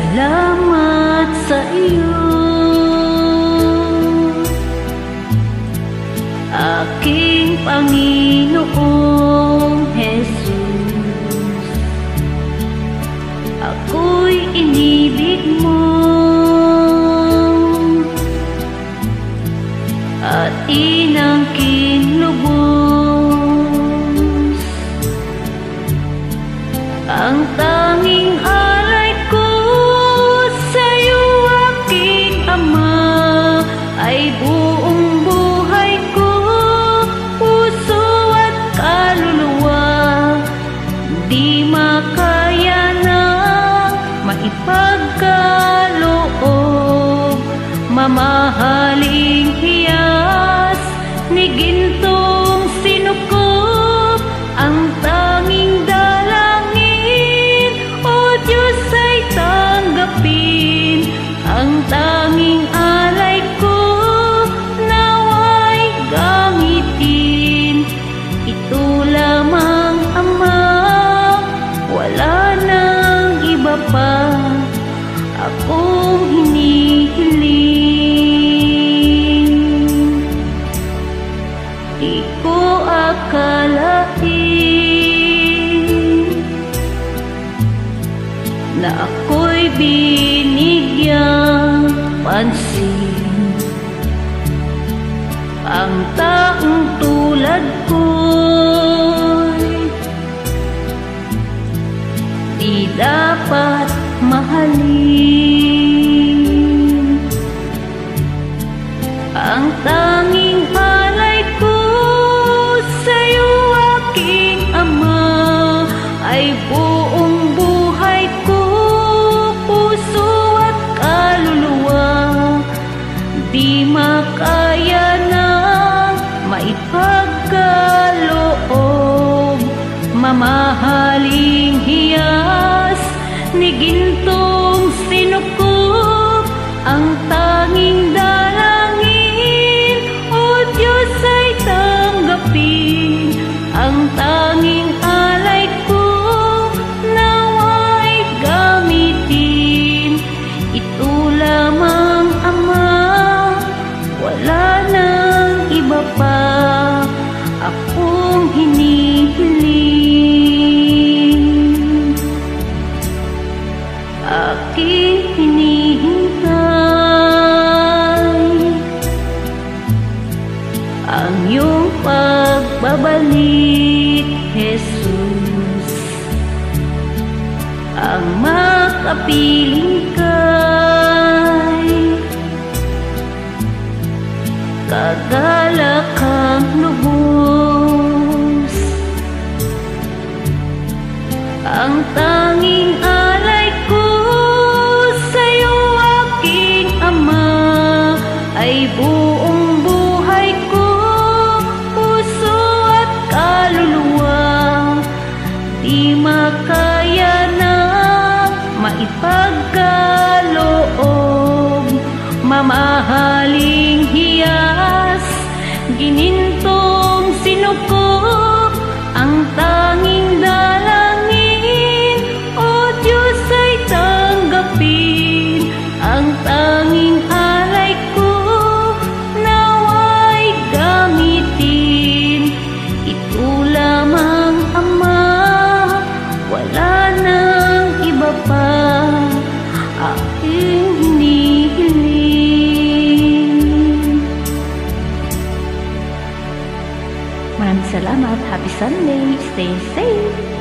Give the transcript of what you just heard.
Salamat sa iyo, aking Panginoong Jesus. Ako'y inibig mo at inangkin lubos. Ang tanging alay ko sa'yo, aking Ama, ay buong buhay ko, puso at kaluluwa. Di makaya na maipagkaloob, mamahaling hiyas ni gintong sinukob. Ang tanging dalangin, O Diyos, ay tanggapin. Ang tanging alay ko naway gamitin. Ito lamang, Ama, wala nang iba pa akong hinihiling. Di ko akalain na ako'y binigyang pansin. Ang taong tulad ko'y di dapat mahalin. Ang tanging alay ko sa'yo, aking Ama, ay buong buhay ko, puso at kaluluwa. Di makaya na maipagkaloob, mamahaling hiyas ni gintong sinukob. Ang tanging dalangin, O Diyos, ay tanggapin. Ang tanging alay ko naway gamitin. Ito lamang, Ama, wala nang iba pa akong hinihiling. Aking hinihintay ang iyong pagbabalik, Jesus. Ang makapiling kay kagalakang lubos. Ang tanging alay ko sa'yo, aking Ama, ay buong buhay ko, puso at kaluluwa. Di makaya na maipagkaloob, mamahaling hiyas ginintong sinukob. Ang tanging dalangin, O Diyos, ay tanggapin. Ang tanging alay ko naway gamitin. Ito lamang, Ama, wala nang iba pa aking hinihiling. Maraming salamat. Happy Sunday. Stay safe.